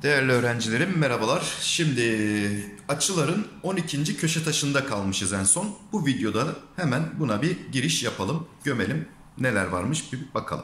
Değerli öğrencilerim merhabalar. Şimdi açıların 12. köşe taşında kalmışız en son. Bu videoda hemen buna bir giriş yapalım, gömelim. Neler varmış bir bakalım.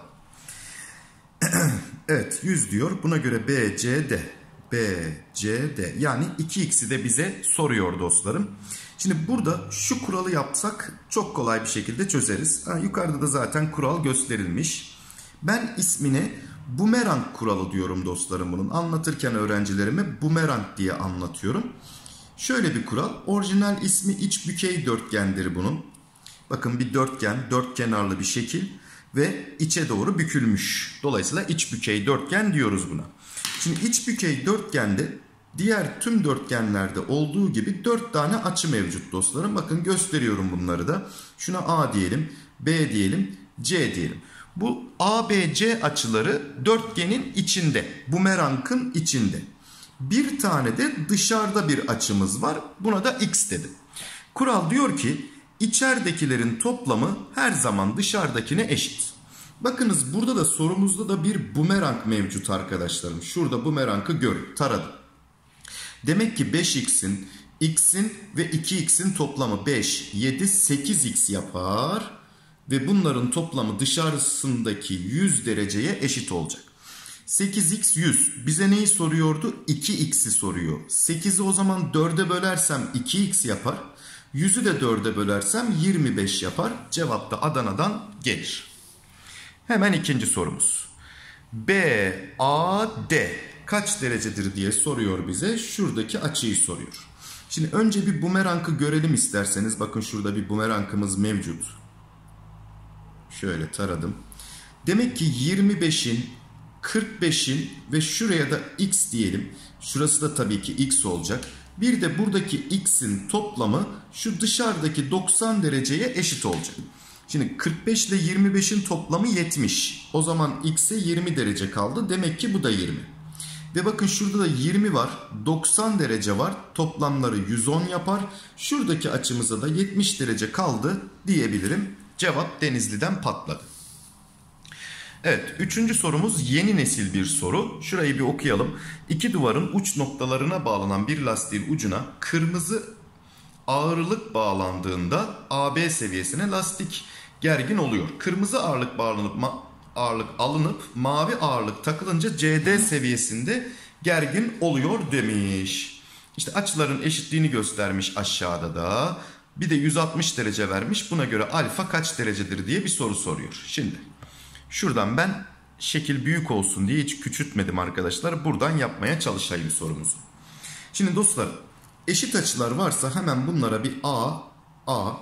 Evet 100 diyor. Buna göre BCD. BCD yani 2x'i de bize soruyor dostlarım. Şimdi burada şu kuralı yapsak çok kolay bir şekilde çözeriz. Yukarıda da zaten kural gösterilmiş. Ben ismini bumerang kuralı diyorum dostlarım bunun. Anlatırken öğrencilerime bumerang diye anlatıyorum. Şöyle bir kural. Orijinal ismi iç bükey dörtgendir bunun. Bakın bir dörtgen, dört kenarlı bir şekil ve içe doğru bükülmüş. Dolayısıyla iç bükey dörtgen diyoruz buna. Şimdi iç bükey dörtgende diğer tüm dörtgenlerde olduğu gibi 4 tane açı mevcut dostlarım. Bakın gösteriyorum bunları da. Şuna A diyelim, B diyelim, C diyelim. Bu ABC açıları dörtgenin içinde, bumerangın içinde. Bir tane de dışarıda bir açımız var. Buna da x dedim. Kural diyor ki içeridekilerin toplamı her zaman dışarıdakine eşit. Bakınız burada da sorumuzda da bir bumerang mevcut arkadaşlarım. Şurada bumerangı görün, taradım. Demek ki 5x'in, x'in ve 2x'in toplamı 5, 7, 8x yapar. Ve bunların toplamı dışarısındaki 100 dereceye eşit olacak. 8x 100. Bize neyi soruyordu? 2x'i soruyor. 8'i o zaman 4'e bölersem 2x yapar. 100'ü de 4'e bölersem 25 yapar. Cevap da Adana'dan gelir. Hemen ikinci sorumuz. BAD kaç derecedir diye soruyor bize. Şuradaki açıyı soruyor. Şimdi önce bir bumerangı görelim isterseniz. Bakın şurada bir bumerangımız mevcut. Şöyle taradım. Demek ki 25'in, 45'in ve şuraya da x diyelim. Şurası da tabii ki x olacak. Bir de buradaki x'in toplamı şu dışarıdaki 90 dereceye eşit olacak. Şimdi 45 ile 25'in toplamı 70. O zaman x'e 20 derece kaldı. Demek ki bu da 20. Ve bakın şurada da 20 var. 90 derece var. Toplamları 110 yapar. Şuradaki açımıza da 70 derece kaldı diyebilirim. Cevap Denizli'den patladı. Evet, üçüncü sorumuz yeni nesil bir soru. Şurayı bir okuyalım. İki duvarın uç noktalarına bağlanan bir lastiğin ucuna kırmızı ağırlık bağlandığında AB seviyesine lastik gergin oluyor. Kırmızı ağırlık alınıp mavi ağırlık takılınca CD seviyesinde gergin oluyor demiş. İşte açıların eşitliğini göstermiş aşağıda da. Bir de 160 derece vermiş. Buna göre alfa kaç derecedir diye bir soru soruyor. Şimdi şuradan ben şekil büyük olsun diye hiç küçültmedim arkadaşlar. Buradan yapmaya çalışayım sorumuzu. Şimdi dostlar eşit açılar varsa hemen bunlara bir A,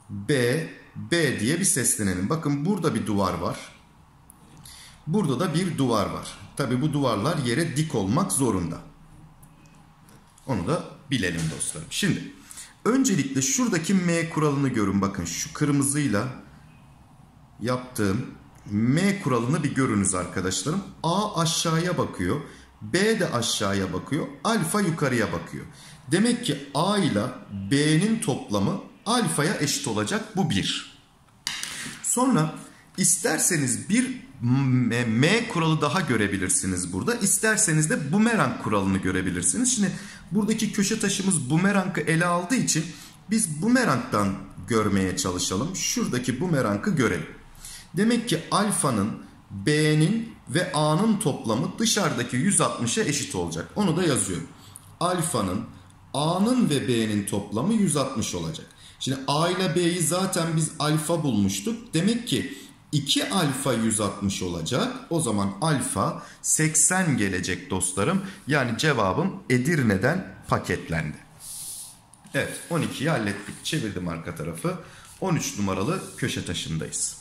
B diye bir seslenelim. Bakın burada bir duvar var. Burada da bir duvar var. Tabi bu duvarlar yere dik olmak zorunda. Onu da bilelim dostlarım. Şimdi öncelikle şuradaki M kuralını görün. Bakın şu kırmızıyla yaptığım M kuralını bir görünüz arkadaşlarım. A aşağıya bakıyor. B de aşağıya bakıyor. Alfa yukarıya bakıyor. Demek ki A ile B'nin toplamı alfaya eşit olacak. Bu 1. Sonra isterseniz bir M kuralı daha görebilirsiniz burada. İsterseniz de bumerang kuralını görebilirsiniz. Şimdi buradaki köşe taşımız bumerangı ele aldığı için biz bumerangdan görmeye çalışalım. Şuradaki bumerangı görelim. Demek ki alfanın, B'nin ve A'nın toplamı dışarıdaki 160'a eşit olacak. Onu da yazıyorum. Alfanın, A'nın ve B'nin toplamı 160 olacak. Şimdi A ile B'yi zaten biz alfa bulmuştuk. Demek ki 2 alfa 160 olacak. O zaman alfa 80 gelecek dostlarım. Yani cevabım Edirne'den paketlendi. Evet 12'yi hallettik. Çevirdim arka tarafı. 13 numaralı köşe taşındayız.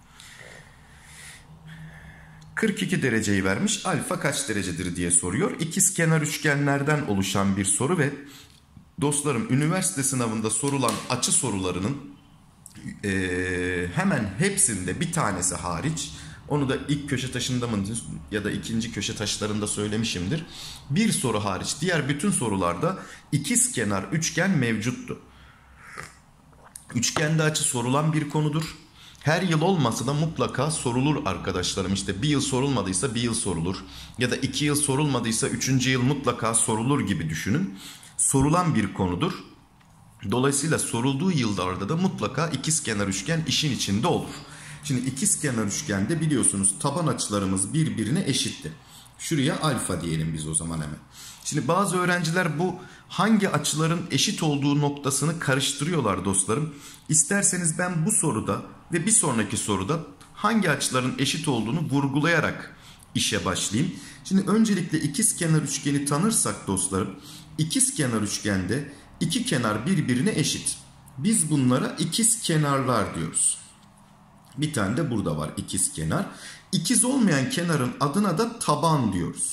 42 dereceyi vermiş. Alfa kaç derecedir diye soruyor. İkizkenar üçgenlerden oluşan bir soru ve dostlarım üniversite sınavında sorulan açı sorularının hemen hepsinde bir tanesi hariç, onu da ilk köşe taşında mı ya da ikinci köşe taşlarında söylemişimdir. Bir soru hariç diğer bütün sorularda ikizkenar üçgen mevcuttu. Üçgende açı sorulan bir konudur. Her yıl olmasa da mutlaka sorulur arkadaşlarım. İşte bir yıl sorulmadıysa bir yıl sorulur. Ya da 2 yıl sorulmadıysa 3. yıl mutlaka sorulur gibi düşünün. Sorulan bir konudur. Dolayısıyla sorulduğu yıllarda da mutlaka ikizkenar üçgen işin içinde olur. Şimdi ikizkenar üçgende biliyorsunuz taban açılarımız birbirine eşitti. Şuraya alfa diyelim biz o zaman hemen. Şimdi bazı öğrenciler bu hangi açıların eşit olduğu noktasını karıştırıyorlar dostlarım. İsterseniz ben bu soruda ve bir sonraki soruda hangi açıların eşit olduğunu vurgulayarak işe başlayayım. Şimdi öncelikle ikizkenar üçgeni tanırsak dostlarım, ikizkenar üçgende iki kenar birbirine eşit. Biz bunlara ikizkenarlar diyoruz. Bir tane de burada var ikizkenar. İkiz olmayan kenarın adına da taban diyoruz.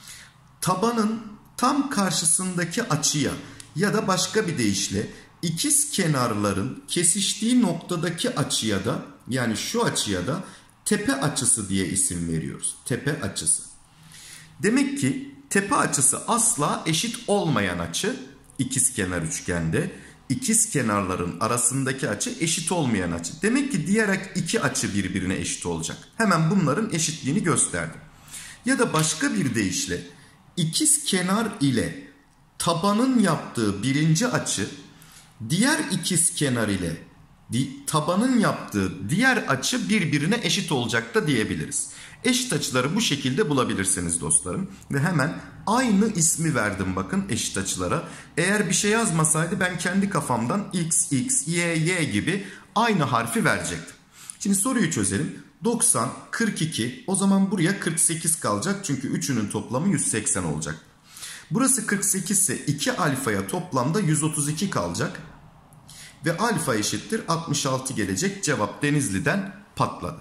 Tabanın tam karşısındaki açıya ya da başka bir deyişle ikiz kenarların kesiştiği noktadaki açıya da, yani şu açıya da tepe açısı diye isim veriyoruz. Tepe açısı. Demek ki tepe açısı asla eşit olmayan açı ikizkenar üçgende. İkiz kenarların arasındaki açı eşit olmayan açı. Demek ki diğer iki açı birbirine eşit olacak. Hemen bunların eşitliğini gösterdim. Ya da başka bir deyişle ikiz kenar ile tabanın yaptığı birinci açı diğer ikiz kenar ile tabanın yaptığı diğer açı birbirine eşit olacak da diyebiliriz. Eşit açıları bu şekilde bulabilirsiniz dostlarım. Ve hemen aynı ismi verdim bakın eşit açılara. Eğer bir şey yazmasaydı ben kendi kafamdan x, x, y, y gibi aynı harfi verecektim. Şimdi soruyu çözelim. 90, 42, o zaman buraya 48 kalacak. Çünkü üçünün toplamı 180 olacak. Burası 48 ise 2 alfaya toplamda 132 kalacak. Ve alfa eşittir 66 gelecek. Cevap Denizli'den patladı.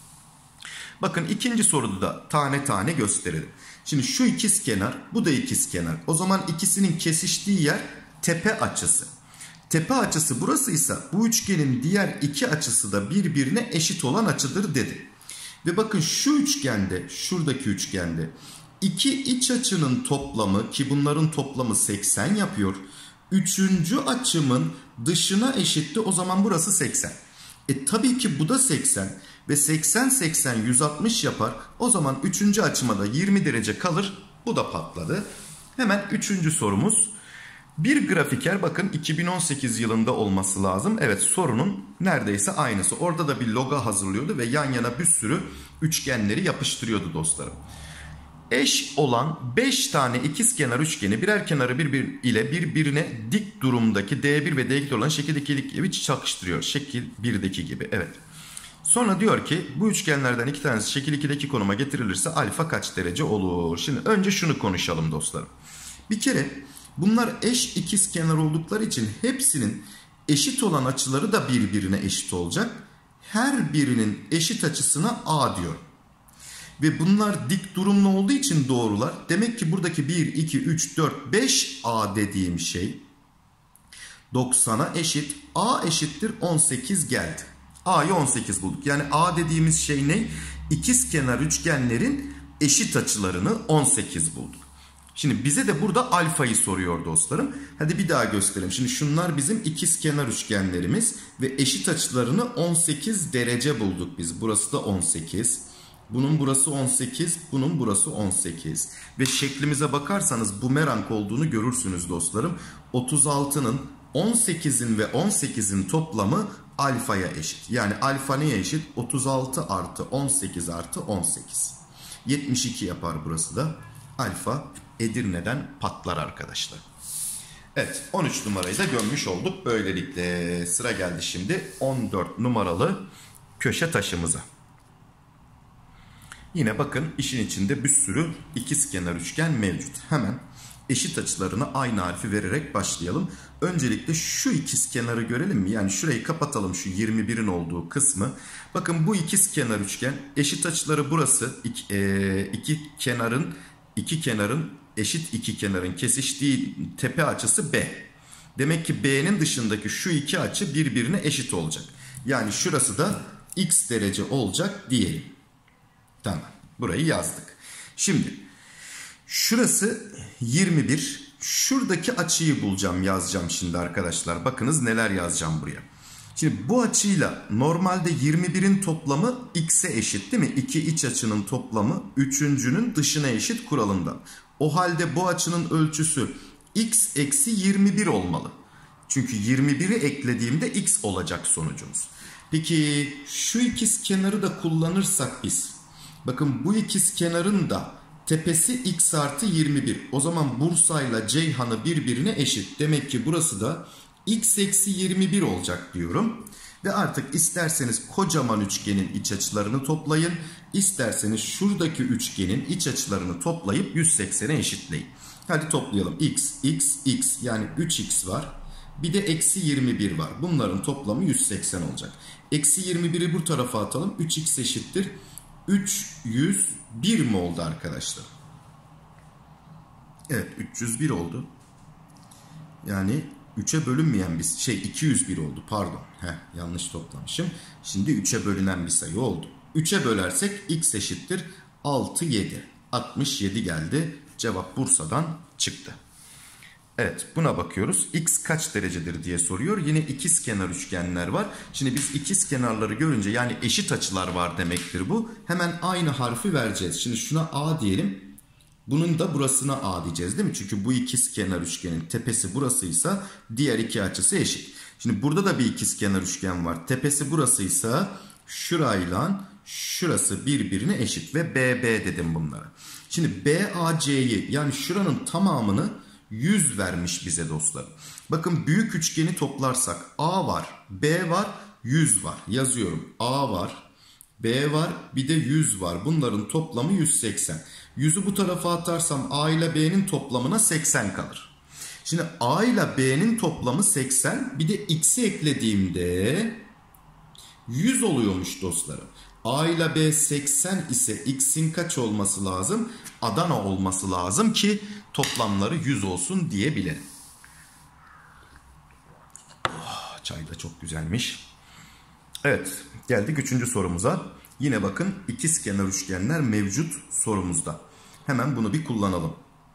Bakın ikinci soruda da tane tane gösterelim. Şimdi şu ikizkenar, bu da ikizkenar. O zaman ikisinin kesiştiği yer tepe açısı. Tepe açısı burasıysa bu üçgenin diğer iki açısı da birbirine eşit olan açıdır dedi. Ve bakın şu üçgende, şuradaki üçgende iki iç açının toplamı, ki bunların toplamı 80 yapıyor. Üçüncü açımın dışına eşitti, o zaman burası 80. Tabii ki bu da 80 ve 80 80 160 yapar. O zaman üçüncü açıma da 20 derece kalır. Bu da patladı. Hemen üçüncü sorumuz. Bir grafiker, bakın 2018 yılında olması lazım. Evet, sorunun neredeyse aynısı. Orada da bir logo hazırlıyordu ve yan yana bir sürü üçgenleri yapıştırıyordu dostlarım. Eş olan 5 tane ikizkenar üçgeni birer kenarı birbirine dik durumdaki D1 ve D2 olan şekil 2'lik gibi çakıştırıyor. Şekil 1'deki gibi. Evet. Sonra diyor ki bu üçgenlerden iki tanesi şekil 2'deki konuma getirilirse alfa kaç derece olur? Şimdi önce şunu konuşalım dostlarım. Bir kere bunlar eş ikizkenar oldukları için hepsinin eşit olan açıları da birbirine eşit olacak. Her birinin eşit açısına A diyor. Ve bunlar dik durumlu olduğu için doğrular. Demek ki buradaki 1, 2, 3, 4, 5 A dediğim şey 90'a eşit. A eşittir 18 geldi. A'yı 18 bulduk. Yani A dediğimiz şey ne? İkizkenar üçgenlerin eşit açılarını 18 bulduk. Şimdi bize de burada alfayı soruyor dostlarım. Hadi bir daha gösterelim. Şimdi şunlar bizim ikizkenar üçgenlerimiz ve eşit açılarını 18 derece bulduk biz. Burası da 18. Bunun burası 18, bunun burası 18. Ve şeklimize bakarsanız bumerang olduğunu görürsünüz dostlarım. 36'nın, 18'in ve 18'in toplamı alfaya eşit. Yani alfa neye eşit? 36 artı 18 artı 18. 72 yapar burası da. Alfa Edirne'den patlar arkadaşlar. Evet, 13 numarayı da gömmüş olduk. Böylelikle sıra geldi şimdi 14 numaralı köşe taşımıza. Yine bakın işin içinde bir sürü ikizkenar üçgen mevcut. Hemen eşit açılarına aynı harfi vererek başlayalım. Öncelikle şu ikizkenarı görelim mi? Yani şurayı kapatalım, şu 21'in olduğu kısmı. Bakın bu ikizkenar üçgen, eşit açıları burası. İki kenarın eşit iki kenarın kesiştiği tepe açısı B. Demek ki B'nin dışındaki şu iki açı birbirine eşit olacak. Yani şurası da x derece olacak diyelim. Tamam. Burayı yazdık. Şimdi şurası 21. Şuradaki açıyı bulacağım, yazacağım şimdi arkadaşlar. Bakınız neler yazacağım buraya. Şimdi bu açıyla normalde 21'in toplamı x'e eşit değil mi? İki iç açının toplamı üçüncünün dışına eşit kuralından. O halde bu açının ölçüsü x eksi 21 olmalı. Çünkü 21'i eklediğimde x olacak sonucumuz. Peki şu ikizkenarı da kullanırsak biz. Bakın bu ikizkenarın da tepesi x artı 21. O zaman Bursa'yla Ceyhan'ı birbirine eşit. Demek ki burası da x eksi 21 olacak diyorum. Ve artık isterseniz kocaman üçgenin iç açılarını toplayın. İsterseniz şuradaki üçgenin iç açılarını toplayıp 180'e eşitleyin. Hadi toplayalım. X, x, x yani 3x var. Bir de eksi 21 var. Bunların toplamı 180 olacak. Eksi 21'i bu tarafa atalım. 3x eşittir 301 mi oldu arkadaşlar? Evet 301 oldu. Yani 3'e bölünmeyen bir 201 oldu pardon. Yanlış toplamışım. Şimdi 3'e bölünen bir sayı oldu. 3'e bölersek x eşittir 6, 7. 67 geldi. Cevap Bursa'dan çıktı. Evet buna bakıyoruz. X kaç derecedir diye soruyor. Yine ikizkenar üçgenler var. Şimdi biz ikizkenarları görünce yani eşit açılar var demektir bu. Hemen aynı harfi vereceğiz. Şimdi şuna A diyelim. Bunun da burasına A diyeceğiz değil mi? Çünkü bu ikizkenar üçgenin tepesi burasıysa diğer iki açısı eşit. Şimdi burada da bir ikizkenar üçgen var. Tepesi burasıysa şurayla şurası birbirine eşit ve BB dedim bunlara. Şimdi BAC'yi yani şuranın tamamını 100 vermiş bize dostlarım. Bakın büyük üçgeni toplarsak A var, B var, 100 var. Yazıyorum. A var, B var, bir de 100 var. Bunların toplamı 180. 100'ü bu tarafa atarsam A ile B'nin toplamına 80 kalır. Şimdi A ile B'nin toplamı 80. Bir de X'i eklediğimde 100 oluyormuş dostlarım. A ile B 80 ise X'in kaç olması lazım? Adana olması lazım ki toplamları 100 olsun diyebilirim. Oh, çay da çok güzelmiş. Evet geldik 3. sorumuza. Yine bakın ikizkenar üçgenler mevcut sorumuzda. Hemen bunu bir kullanalım.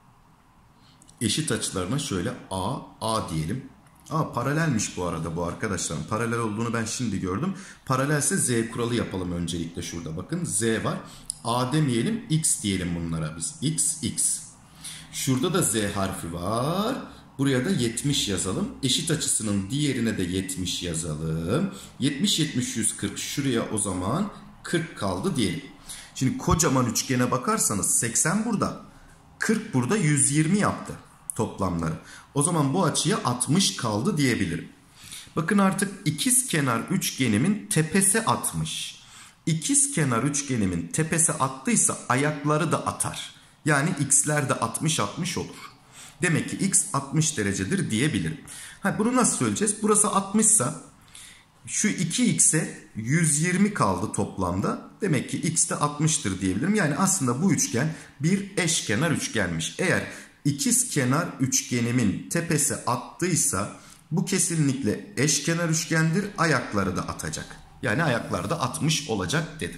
Eşit açılarına şöyle A diyelim. Paralelmiş bu arada bu arkadaşlarım. Paralel olduğunu ben şimdi gördüm. Paralelse Z kuralı yapalım öncelikle şurada. Bakın Z var. A demeyelim X diyelim bunlara biz. X, X. Şurada da Z harfi var. Buraya da 70 yazalım. Eşit açısının diğerine de 70 yazalım. 70, 70, 140. Şuraya o zaman 40 kaldı diyelim. Şimdi kocaman üçgene bakarsanız 80 burada. 40 burada 120 yaptı toplamları. O zaman bu açıya 60 kaldı diyebilirim. Bakın artık ikizkenar üçgenimin tepesi 60. İkizkenar üçgenimin tepesi attıysa ayakları da atar. Yani x'ler de 60-60 olur. Demek ki x 60 derecedir diyebilirim. Bunu nasıl söyleyeceğiz? Burası 60 ise şu 2x'e 120 kaldı toplamda. Demek ki x de 60'tır diyebilirim. Yani aslında bu üçgen bir eşkenar üçgenmiş. Eğer ikizkenar üçgenimin tepesi attıysa bu kesinlikle eşkenar üçgendir. Ayakları da atacak. Yani ayakları da 60 olacak dedim.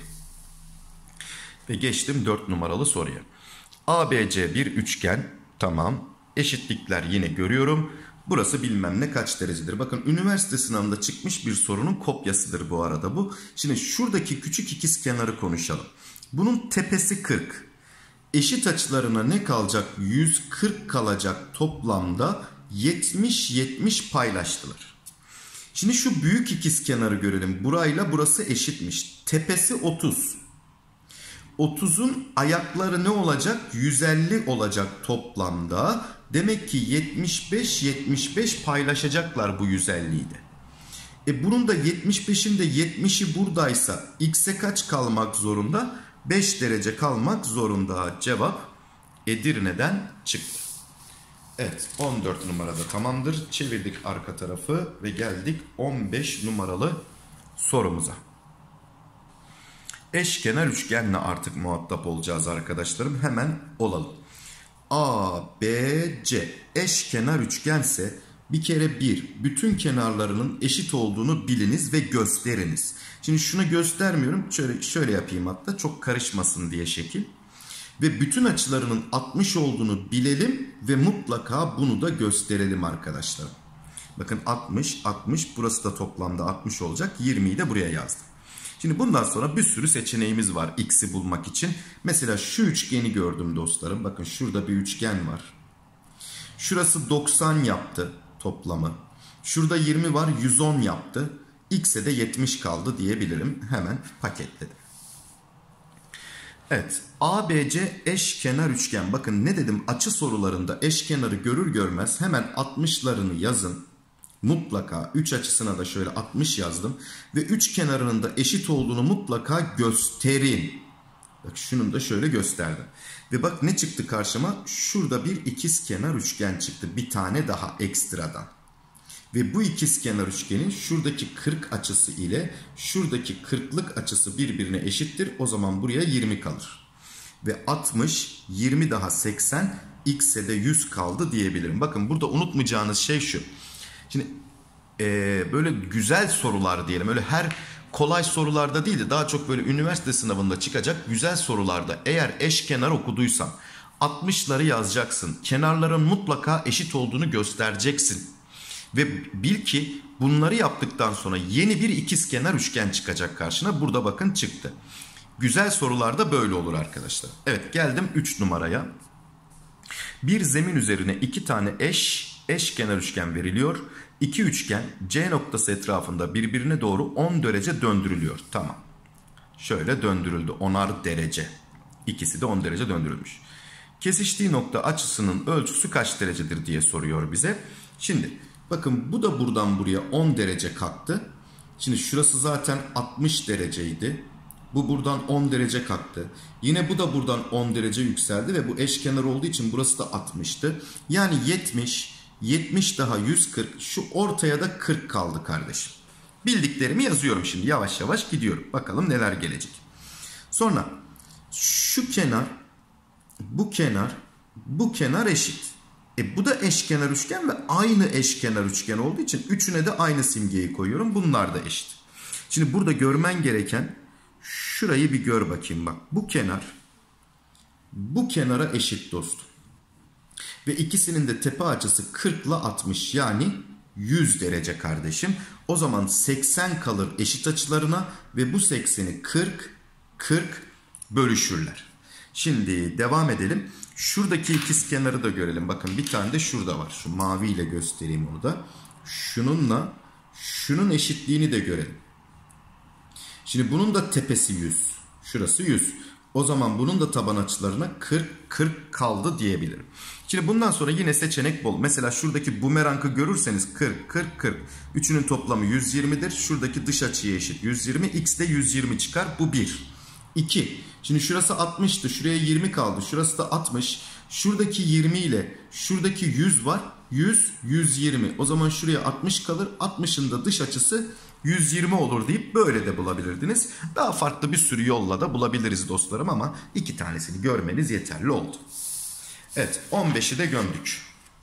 Ve geçtim 4 numaralı soruya. ABC bir üçgen. Tamam. Eşitlikler yine görüyorum. Burası bilmem ne kaç derecedir. Bakın üniversite sınavında çıkmış bir sorunun kopyasıdır bu arada bu. Şimdi şuradaki küçük ikizkenarı konuşalım. Bunun tepesi 40. Eşit açılarına ne kalacak? 140 kalacak toplamda 70-70 paylaştılar. Şimdi şu büyük ikizkenarı görelim. Burayla burası eşitmiş. Tepesi 30. 30'un ayakları ne olacak? 150 olacak toplamda. Demek ki 75-75 paylaşacaklar bu 150'yi de. Bunun da 75'in de 70'i buradaysa x'e kaç kalmak zorunda? 5 derece kalmak zorunda. Cevap Edirne'den çıktı. Evet 14 numarada tamamdır. Çevirdik arka tarafı ve geldik 15 numaralı sorumuza. Eşkenar üçgenle artık muhatap olacağız arkadaşlarım. Hemen olalım. A, B, C eşkenar üçgense bir kere bütün kenarlarının eşit olduğunu biliniz ve gösteriniz. Şimdi şunu göstermiyorum. Şöyle yapayım hatta çok karışmasın diye şekil. Ve bütün açılarının 60 olduğunu bilelim ve mutlaka bunu da gösterelim arkadaşlar. Bakın 60, 60. Burası da toplamda 60 olacak. 20'yi de buraya yazdım. Şimdi bundan sonra bir sürü seçeneğimiz var x'i bulmak için. Mesela şu üçgeni gördüm dostlarım. Bakın şurada bir üçgen var. Şurası 90 yaptı toplamı. Şurada 20 var, 110 yaptı. X'e de 70 kaldı diyebilirim. Hemen paketledim. Evet, ABC eşkenar üçgen. Bakın ne dedim, açı sorularında eşkenarı görür görmez hemen 60'larını yazın. Mutlaka 3 açısına da şöyle 60 yazdım. Ve 3 kenarının da eşit olduğunu mutlaka gösterin. Bak şunu da şöyle gösterdim. Ve bak ne çıktı karşıma? Şurada bir ikizkenar üçgen çıktı. Bir tane daha ekstradan. Ve bu ikizkenar üçgenin şuradaki 40 açısı ile şuradaki 40'lık açısı birbirine eşittir. O zaman buraya 20 kalır. Ve 60, 20 daha 80, x'e de 100 kaldı diyebilirim. Bakın burada unutmayacağınız şey şu. Şimdi böyle güzel sorular diyelim. Öyle her kolay sorularda değil de daha çok böyle üniversite sınavında çıkacak güzel sorularda eğer eşkenar okuduysan 60'ları yazacaksın. Kenarların mutlaka eşit olduğunu göstereceksin. Ve bil ki bunları yaptıktan sonra yeni bir ikizkenar üçgen çıkacak karşına. Burada bakın çıktı. Güzel sorularda böyle olur arkadaşlar. Evet, geldim 3 numaraya. Bir zemin üzerine 2 tane eşkenar üçgen veriliyor. İki üçgen C noktası etrafında birbirine doğru 10 derece döndürülüyor. Tamam. Şöyle döndürüldü. 10'ar derece. İkisi de 10 derece döndürülmüş. Kesiştiği nokta açısının ölçüsü kaç derecedir diye soruyor bize. Şimdi bakın bu da buradan buraya 10 derece kalktı. Şimdi şurası zaten 60 dereceydi. Bu buradan 10 derece kalktı. Yine bu da buradan 10 derece yükseldi ve bu eşkenar olduğu için burası da 60'tı. Yani 70, 70 daha 140, şu ortaya da 40 kaldı kardeşim. Bildiklerimi yazıyorum şimdi, yavaş yavaş gidiyorum. Bakalım neler gelecek. Sonra şu kenar, bu kenar, bu kenar eşit. Bu da eşkenar üçgen ve aynı eşkenar üçgen olduğu için üçüne de aynı simgeyi koyuyorum. Bunlar da eşit. Şimdi burada görmen gereken, şurayı bir gör bakayım bak. Bu kenar bu kenara eşit dostum. Ve ikisinin de tepe açısı 40 ile 60 yani 100 derece kardeşim. O zaman 80 kalır eşit açılarına ve bu 80'i 40 bölüşürler. Şimdi devam edelim. Şuradaki ikizkenarı da görelim. Bakın bir tane de şurada var. Şu maviyle göstereyim onu da. Şununla şunun eşitliğini de görelim. Şimdi bunun da tepesi 100. Şurası 100. O zaman bunun da taban açılarına 40 kaldı diyebilirim. Şimdi bundan sonra yine seçenek bol. Mesela şuradaki bumerangı görürseniz 40. Üçünün toplamı 120'dir. Şuradaki dış açıya eşit 120. X de 120 çıkar. Bu 1. 2. Şimdi şurası 60'tı. Şuraya 20 kaldı. Şurası da 60. Şuradaki 20 ile şuradaki 100 var. 120. O zaman şuraya 60 kalır. 60'ın da dış açısı 120 olur deyip böyle de bulabilirdiniz. Daha farklı bir sürü yolla da bulabiliriz dostlarım ama iki tanesini görmeniz yeterli oldu. Evet, 15'i de gömdük.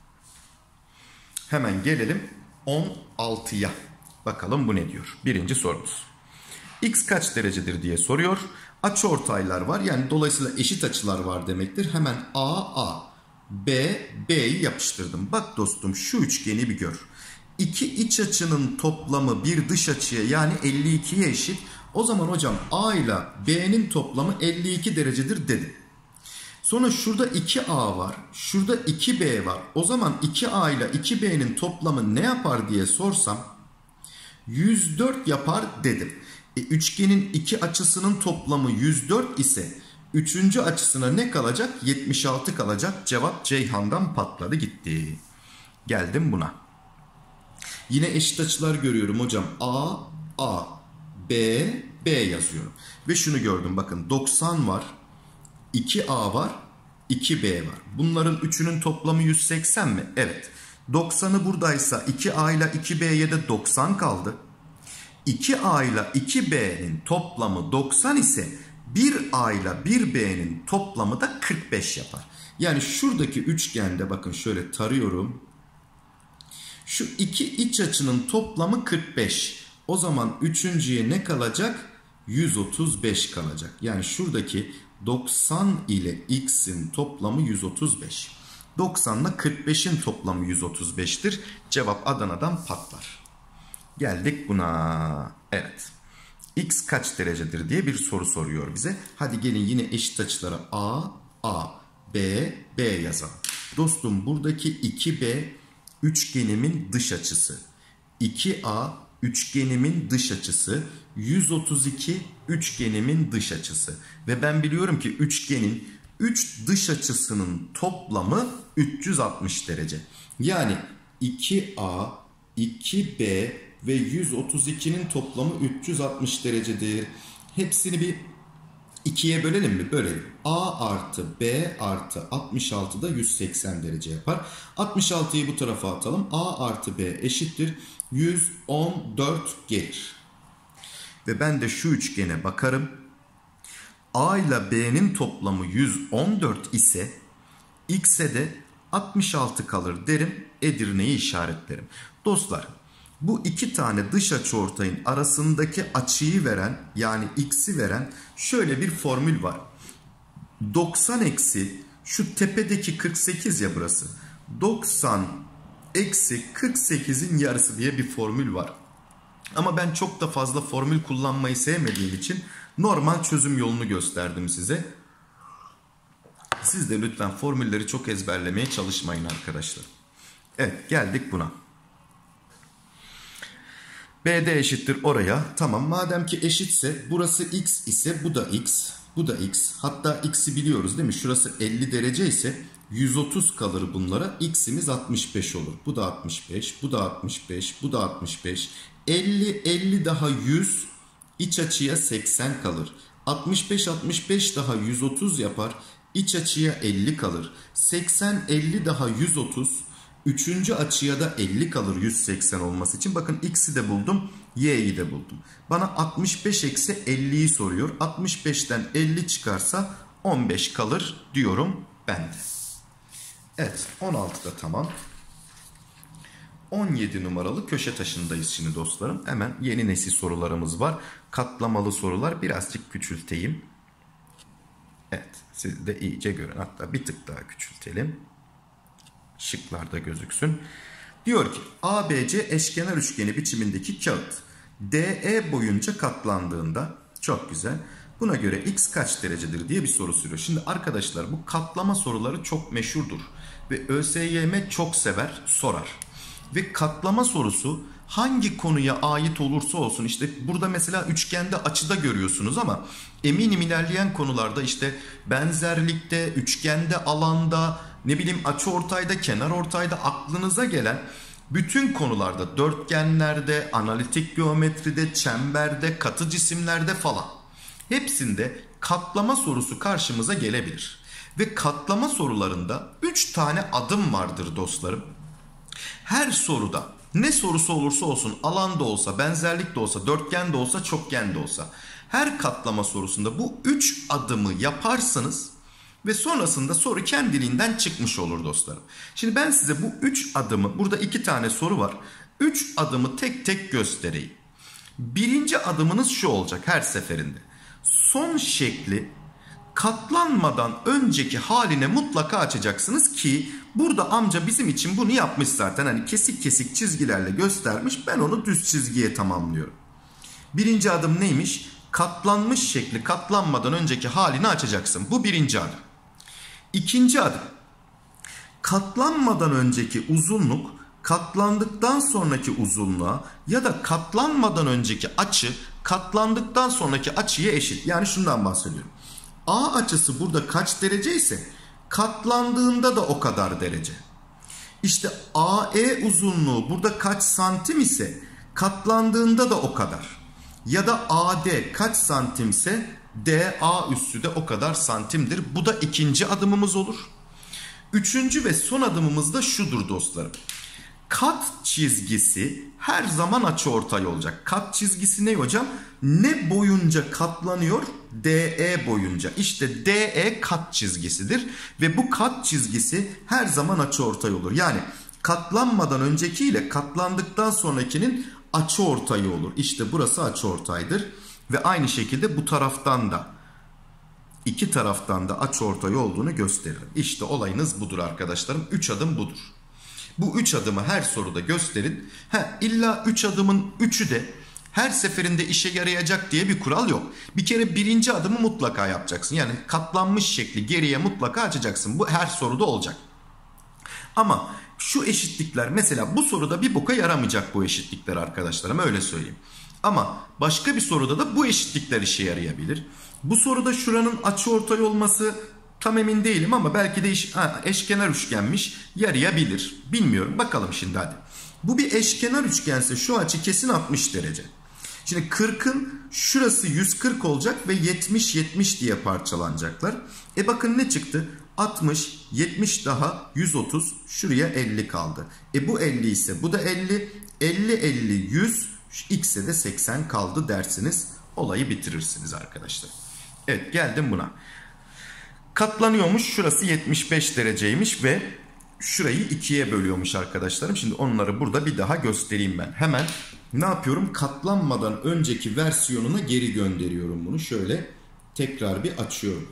Hemen gelelim 16'ya. Bakalım bu ne diyor? Birinci sorumuz. X kaç derecedir diye soruyor. Açıortaylar var. Yani dolayısıyla eşit açılar var demektir. Hemen A, B, B'yi yapıştırdım. Bak dostum şu üçgeni bir gör. İki iç açının toplamı bir dış açıya yani 52'ye eşit. O zaman hocam A ile B'nin toplamı 52 derecedir dedim. Sonra şurada 2A var. Şurada 2B var. O zaman 2A ile 2B'nin toplamı ne yapar diye sorsam 104 yapar dedim. Üçgenin iki açısının toplamı 104 ise üçüncü açısına ne kalacak? 76 kalacak. Cevap Ceyhan'dan patladı gitti. Geldim buna. Yine eşit açılar görüyorum hocam. A, B yazıyorum. Ve şunu gördüm bakın 90 var. 2A var. 2B var. Bunların üçünün toplamı 180 mi? Evet. 90'ı buradaysa 2A ile 2B'ye de 90 kaldı. 2A ile 2B'nin toplamı 90 ise 1A ile 1B'nin toplamı da 45 yapar. Yani şuradaki üçgende bakın şöyle tarıyorum. Şu iki iç açının toplamı 45. O zaman üçüncüye ne kalacak? 135 kalacak. Yani şuradaki 90 ile x'in toplamı 135. 90 ile 45'in toplamı 135'tir. Cevap Adana'dan patlar. Geldik buna. Evet. X kaç derecedir diye bir soru soruyor bize. Hadi gelin yine eşit açılara A, B yazalım. Dostum buradaki 2B üçgenimin dış açısı. 2A üçgenimin dış açısı. 132 üçgenimin dış açısı. Ve ben biliyorum ki üçgenin 3 dış açısının toplamı 360 derece. Yani 2A, 2B ve 132'nin toplamı 360 derecedir. Hepsini bir 2'ye bölelim mi? Bölelim. A artı B artı 66 da 180 derece yapar. 66'yı bu tarafa atalım. A artı B eşittir 114 gelir. Ve ben de şu üçgene bakarım. A ile B'nin toplamı 114 ise X'e de 66 kalır derim. Edirne'yi işaretlerim. Dostlar bu iki tane dış açıortayın arasındaki açıyı veren yani X'i veren şöyle bir formül var. 90 eksi şu tepedeki 48 ya burası. 90 eksi 48'in yarısı diye bir formül var. Ama ben çok da fazla formül kullanmayı sevmediğim için normal çözüm yolunu gösterdim size. Siz de lütfen formülleri çok ezberlemeye çalışmayın arkadaşlar. Evet geldik buna. BD eşittir oraya. Tamam madem ki eşitse burası X ise bu da X. Bu da X. Hatta X'i biliyoruz değil mi? Şurası 50 derece ise 130 kalır bunlara. X'imiz 65 olur. Bu da 65. Bu da 65. Bu da 65. 50 daha 100. İç açıya 80 kalır. 65 daha 130 yapar. İç açıya 50 kalır. 50 daha 130. Üçüncü açıya da 50 kalır 180 olması için. Bakın X'i de buldum. Y'yi de buldum. Bana 65 eksi 50'yi soruyor. 65'ten 50 çıkarsa 15 kalır diyorum ben de. Evet 16 da tamam. 17 numaralı köşe taşındayız şimdi dostlarım. Hemen yeni nesil sorularımız var. Katlamalı sorular birazcık küçülteyim. Evet siz de iyice görün. Hatta bir tık daha küçültelim. Şıklarda gözüksün. Diyor ki ABC eşkenar üçgeni biçimindeki kağıt DE boyunca katlandığında çok güzel. Buna göre X kaç derecedir diye bir soru soruyor. Şimdi arkadaşlar bu katlama soruları çok meşhurdur. Ve ÖSYM çok sever sorar. Ve katlama sorusu hangi konuya ait olursa olsun işte burada mesela üçgende açıda görüyorsunuz ama eminim ilerleyen konularda işte benzerlikte, üçgende, alanda, ne bileyim açıortayda, kenarortayda aklınıza gelen bütün konularda, dörtgenlerde, analitik geometride, çemberde, katı cisimlerde falan hepsinde katlama sorusu karşımıza gelebilir. Ve katlama sorularında 3 tane adım vardır dostlarım. Her soruda ne sorusu olursa olsun, alanda olsa, benzerlik de olsa, dörtgen de olsa, çokgen de olsa her katlama sorusunda bu 3 adımı yaparsınız ve sonrasında soru kendiliğinden çıkmış olur dostlarım. Şimdi ben size bu 3 adımı, burada 2 tane soru var. 3 adımı tek tek göstereyim. Birinci adımınız şu olacak her seferinde. Son şekli katlanmadan önceki haline mutlaka açacaksınız ki burada amca bizim için bunu yapmış zaten. Hani kesik kesik çizgilerle göstermiş. Ben onu düz çizgiye tamamlıyorum. Birinci adım neymiş? Katlanmış şekli katlanmadan önceki halini açacaksın. Bu birinci adım. İkinci adım. Katlanmadan önceki uzunluk katlandıktan sonraki uzunluğa ya da katlanmadan önceki açı katlandıktan sonraki açıya eşit. Yani şundan bahsediyorum. A açısı burada kaç derece ise katlandığında da o kadar derece. İşte AE uzunluğu burada kaç santim ise katlandığında da o kadar. Ya da AD kaç santimse DA üssü de o kadar santimdir. Bu da ikinci adımımız olur. Üçüncü ve son adımımız da şudur dostlarım. Kat çizgisi her zaman açıortay olacak. Kat çizgisi ne hocam? Ne boyunca katlanıyor? DE boyunca. İşte DE kat çizgisidir. Ve bu kat çizgisi her zaman açıortay olur. Yani katlanmadan önceki ile katlandıktan sonrakinin açıortayı olur. İşte burası açıortaydır. Ve aynı şekilde bu taraftan da İki taraftan da açıortay olduğunu gösteririm. İşte olayınız budur arkadaşlarım. 3 adım budur. Bu 3 adımı her soruda gösterin. İlla 3 adımın 3'ü de her seferinde işe yarayacak diye bir kural yok. Bir kere birinci adımı mutlaka yapacaksın. Yani katlanmış şekli geriye mutlaka açacaksın. Bu her soruda olacak. Ama şu eşitlikler mesela bu soruda bir boka yaramayacak bu eşitlikler arkadaşlarım, öyle söyleyeyim. Ama başka bir soruda da bu eşitlikler işe yarayabilir. Bu soruda şuranın açıortay olması tam emin değilim ama belki de eşkenar üçgenmiş, yarayabilir. Bilmiyorum, bakalım şimdi hadi. Bu bir eşkenar üçgense şu açı kesin 60 derece. Şimdi 40'ın şurası 140 olacak ve 70 diye parçalanacaklar. Bakın ne çıktı? 60, 70 daha 130, şuraya 50 kaldı. Bu 50 ise bu da 50, 50, 100, x'e de 80 kaldı dersiniz. Olayı bitirirsiniz arkadaşlar. Evet, geldim buna. Katlanıyormuş, şurası 75 dereceymiş ve şurayı 2'ye bölüyormuş arkadaşlarım. Şimdi onları burada bir daha göstereyim ben. Hemen ne yapıyorum? Katlanmadan önceki versiyonuna geri gönderiyorum bunu. Şöyle tekrar bir açıyorum.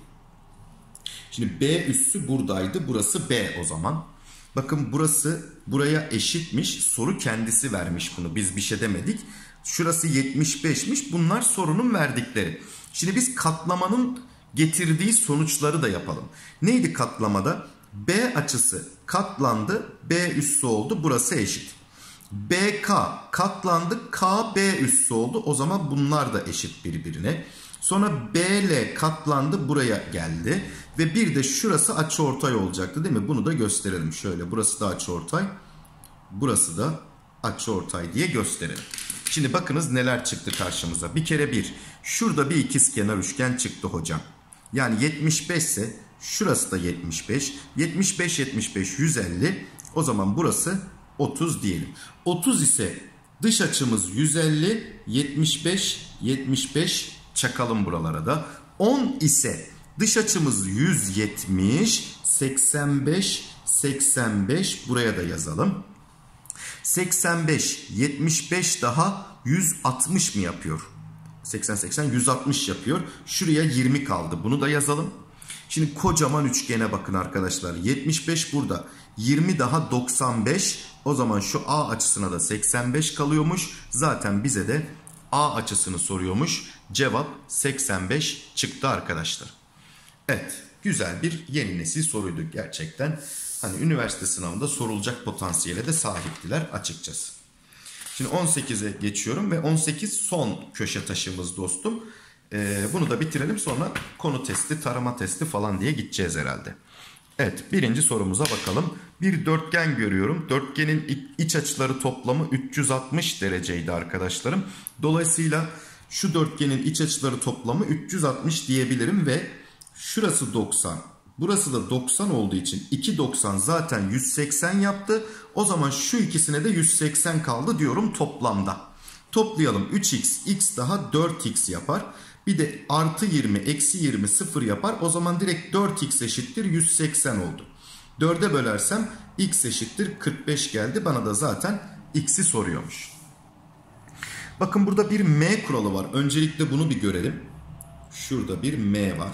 Şimdi B üssü buradaydı. Burası B o zaman. Bakın burası buraya eşitmiş. Soru kendisi vermiş bunu. Biz bir şey demedik. Şurası 75'miş. Bunlar sorunun verdikleri. Şimdi biz katlamanın getirdiği sonuçları da yapalım. Neydi katlamada? B açısı katlandı. B üssü oldu. Burası eşit. BK katlandı. KB üssü oldu. O zaman bunlar da eşit birbirine. Sonra BL katlandı, buraya geldi. Ve bir de şurası açıortay olacaktı değil mi? Bunu da gösterelim şöyle. Burası da açıortay. Burası da açıortay diye gösterelim. Şimdi bakınız neler çıktı karşımıza. Bir kere şurada bir ikizkenar üçgen çıktı hocam. Yani 75 ise şurası da 75. 75 150. O zaman burası 30 diyelim. 30 ise dış açımız 150, 75 çakalım buralara da. 10 ise dış açımız 170, 85 buraya da yazalım. 85, 75 daha 160 mı yapıyor? 80, 160 yapıyor. Şuraya 20 kaldı. Bunu da yazalım. Şimdi kocaman üçgene bakın arkadaşlar. 75 burada. 20 daha 95. O zaman şu A açısına da 85 kalıyormuş. Zaten bize de A açısını soruyormuş. Cevap 85 çıktı arkadaşlar. Evet, güzel bir yeni nesil soruydu gerçekten. Hani üniversite sınavında sorulacak potansiyele de sahiptiler açıkçası. Şimdi 18'e geçiyorum ve 18 son köşe taşımız dostum. Bunu da bitirelim, sonra konu testi, tarama testi falan diye gideceğiz herhalde. Evet, birinci sorumuza bakalım. Bir dörtgen görüyorum. Dörtgenin iç açıları toplamı 360 dereceydi arkadaşlarım. Dolayısıyla şu dörtgenin iç açıları toplamı 360 diyebilirim ve şurası 90. Burası da 90 olduğu için 290 zaten 180 yaptı. O zaman şu ikisine de 180 kaldı diyorum toplamda. Toplayalım. 3x, x daha 4x yapar. Bir de artı 20, eksi 20, 0 yapar. O zaman direkt 4x eşittir 180 oldu. 4'e bölersem x eşittir 45 geldi. Bana da zaten x'i soruyormuş. Bakın burada bir m kuralı var. Öncelikle bunu bir görelim. Şurada bir m var.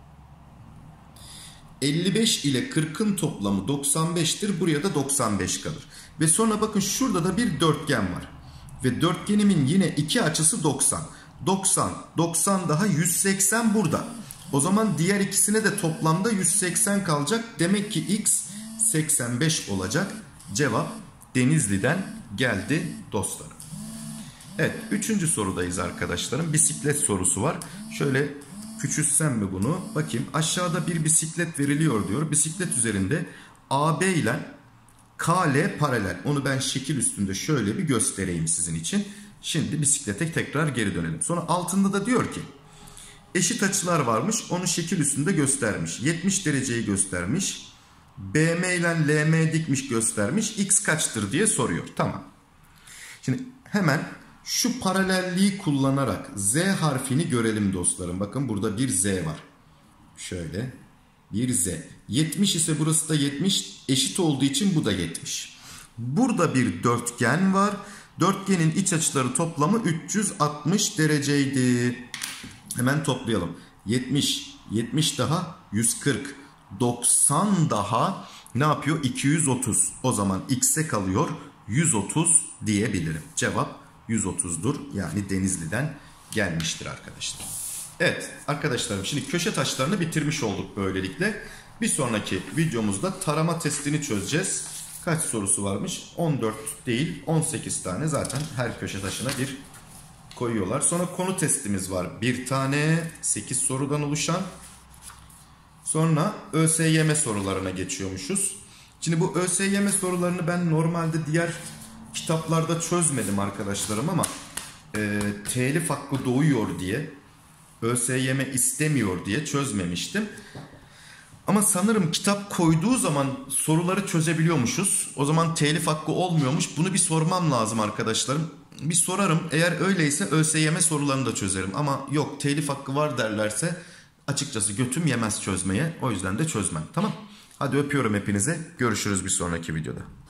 55 ile 40'ın toplamı 95'tir. Buraya da 95 kalır. Ve sonra bakın şurada da bir dörtgen var. Ve dörtgenimin yine iki açısı 90. 90 daha 180 burada. O zaman diğer ikisine de toplamda 180 kalacak. Demek ki x 85 olacak. Cevap Denizli'den geldi dostlarım. Evet, 3. sorudayız arkadaşlarım. Bisiklet sorusu var. Şöyle küçültsem mi bunu? Bakayım, aşağıda bir bisiklet veriliyor diyor. Bisiklet üzerinde AB ile KL paralel. Onu ben şekil üstünde şöyle bir göstereyim sizin için. Şimdi bisiklete tekrar geri dönelim. Sonra altında da diyor ki eşit açılar varmış. Onu şekil üstünde göstermiş. 70 dereceyi göstermiş. BM ile LM dikmiş göstermiş. X kaçtır diye soruyor. Tamam. Şimdi hemen şu paralelliği kullanarak Z harfini görelim dostlarım. Bakın burada bir Z var. Şöyle bir Z. 70 ise burası da 70. Eşit olduğu için bu da 70. Burada bir dörtgen var. Dörtgenin iç açıları toplamı 360 dereceydi. Hemen toplayalım. 70. 70 daha 140. 90 daha ne yapıyor? 230. O zaman x'e kalıyor 130 diyebilirim. Cevap 130'dur. Yani Denizli'den gelmiştir arkadaşlar. Evet arkadaşlarım, şimdi köşe taşlarını bitirmiş olduk böylelikle. Bir sonraki videomuzda tarama testini çözeceğiz. Kaç sorusu varmış? 14 değil 18 tane, zaten her köşe taşına bir koyuyorlar. Sonra konu testimiz var. Bir tane 8 sorudan oluşan. Sonra ÖSYM sorularına geçiyormuşuz. Şimdi bu ÖSYM sorularını ben normalde diğer kitaplarda çözmedim arkadaşlarım ama telif hakkı doğuyor diye, ÖSYM istemiyor diye çözmemiştim. Ama sanırım kitap koyduğu zaman soruları çözebiliyormuşuz. O zaman telif hakkı olmuyormuş. Bunu bir sormam lazım arkadaşlarım. Bir sorarım. Eğer öyleyse ÖSYM sorularını da çözerim. Ama yok telif hakkı var derlerse açıkçası götüm yemez çözmeye. O yüzden de çözmem. Tamam. Hadi öpüyorum hepinize. Görüşürüz bir sonraki videoda.